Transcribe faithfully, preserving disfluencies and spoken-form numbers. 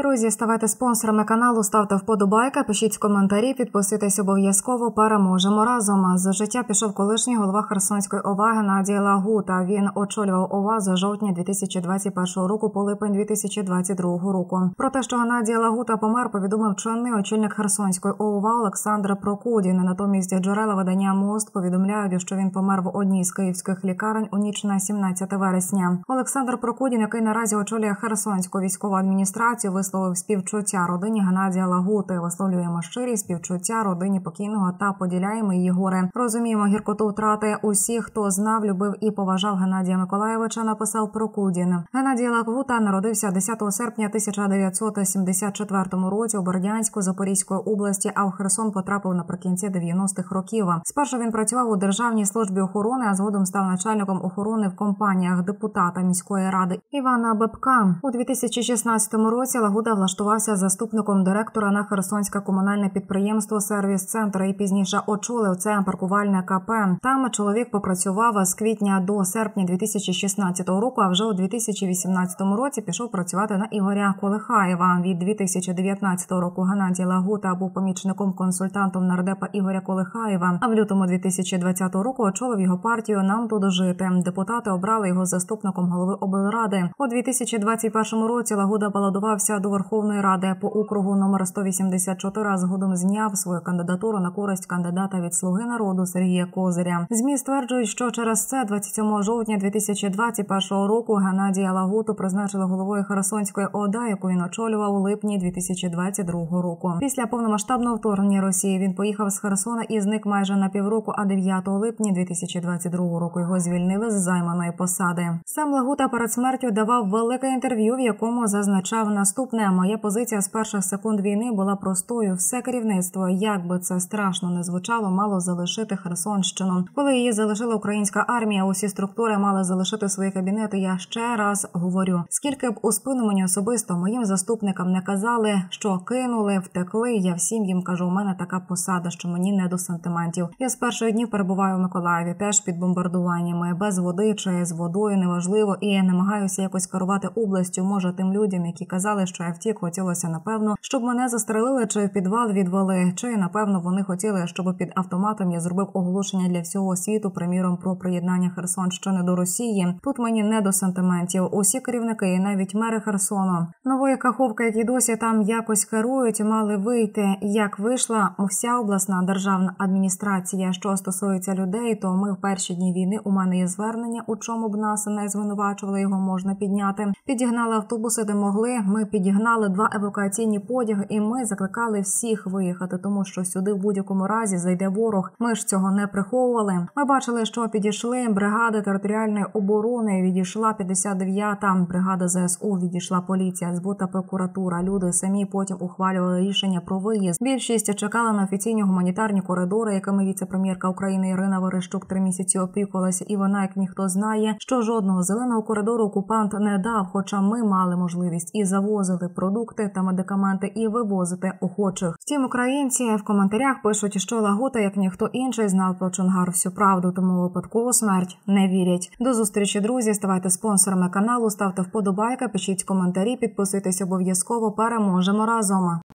Друзі, ставайте спонсорами каналу, ставте вподобайки, пишіть коментарі, підписуйтесь обов'язково, переможемо разом. З життя пішов колишній голова Херсонської ОВА Геннадій Лагута. Він очолював ОВА з жовтня дві тисячі двадцять першого року по липень дві тисячі двадцять другого року. Про те, що Геннадій Лагута помер, повідомив чинний очільник Херсонської ОВА Олександр Прокудін. Натомість джерела видання «Мост» повідомляють, що він помер в одній з київських лікарень у ніч на сімнадцяте вересня. Олександр Прокудін, який наразі очолює Херсонську військову адміністрацію, висловив співчуття родині Геннадія Лагути. Висловлюємо щирі співчуття родині покійного та поділяємо її горе. Розуміємо гіркоту втрати усіх, хто знав, любив і поважав Геннадія Миколайовича, написав Прокудін. Геннадій Лагута народився десятого серпня тисяча дев'ятсот сімдесят четвертого році у Бердянську Запорізької області, а в Херсон потрапив наприкінці дев'яностих років. Спершу він працював у Державній службі охорони, а згодом став начальником охорони в компаніях депутата міської ради Івана Бебка. У дві тисячі шістнадцятому році Лагута влаштувався заступником директора на Херсонське комунальне підприємство «Сервіс-центр» і пізніше очолив це паркувальне КП. Там чоловік попрацював з квітня до серпня дві тисячі шістнадцятого року, а вже у дві тисячі вісімнадцятому році пішов працювати на Ігоря Колихаєва. Від дві тисячі дев'ятнадцятого року Геннадій Лагута був помічником-консультантом нардепа Ігоря Колихаєва, а в лютому дві тисячі двадцятого року очолив його партію «Нам тут жити». Депутати обрали його заступником голови облради. У дві тисячі двадцять першому році Лагута балотувався до Верховної Ради по округу номер сто вісімдесят чотири, а згодом зняв свою кандидатуру на користь кандидата від «Слуги народу» Сергія Козиря. ЗМІ стверджують, що через це двадцять сьомого жовтня дві тисячі двадцять першого року Геннадія Лагуту призначили головою Херсонської ОДА, яку він очолював у липні дві тисячі двадцять другого року. Після повномасштабного вторгнення Росії він поїхав з Херсона і зник майже на півроку, а дев'ятого липня дві тисячі двадцять другого року його звільнили з займаної посади. Сам Лагута перед смертю давав велике інтерв'ю, в якому зазначав наступне: «Моя позиція з перших секунд війни була простою. Все керівництво, як би це страшно не звучало, мало залишити Херсонщину. Коли її залишила українська армія, усі структури мали залишити свої кабінети. Я ще раз говорю, скільки б у спину мені особисто, моїм заступникам не казали, що кинули, втекли, я всім їм кажу, у мене така посада, що мені не до сантиментів. Я з перших днів перебуваю в Миколаєві, теж під бомбардуваннями, без води чи з водою, неважливо, і я намагаюся якось керувати областю. Може, тим людям, які казали, що я втік, хотілося, напевно, щоб мене застрелили чи в підвал відвели, чи, напевно, вони хотіли, щоб під автоматом я зробив оголошення для всього світу, приміром, про приєднання Херсонщини до Росії. Тут мені не до сантиментів. Усі керівники і навіть мери Херсону, нової Каховки, які досі там якось керують, мали вийти. Як вийшла вся обласна державна адміністрація. Що стосується людей, то ми в перші дні війни, у мене є звернення, у чому б нас не звинувачували, його можна підняти. Підігнали автобуси, де могли, ми підігнали два евакуаційні потяги, і ми закликали всіх виїхати, тому що сюди в будь-якому разі зайде ворог. Ми ж цього не приховували. Ми бачили, що підійшли бригади територіальної оборони, відійшла п'ятдесят дев'ята бригада зе ес у, відійшла поліція, ес бе у та прокуратура. Люди самі потім ухвалювали рішення про виїзд. Більшість чекала на офіційні гуманітарні коридори, якими віце-прем'єрка України Ірина Верещук три місяці опікувалася, і вона, як ніхто, знає, що жодного зеленого коридору окупант не дав, хоча ми мали можливість і завозили продукти та медикаменти, і вивозити охочих. Втім, українці в коментарях пишуть, що Лагута, як ніхто інший, знав про Чонгар всю правду, тому випадкову смерть не вірять. До зустрічі, друзі, ставайте спонсорами каналу, ставте вподобайки, пишіть коментарі, підписуйтесь обов'язково, переможемо разом.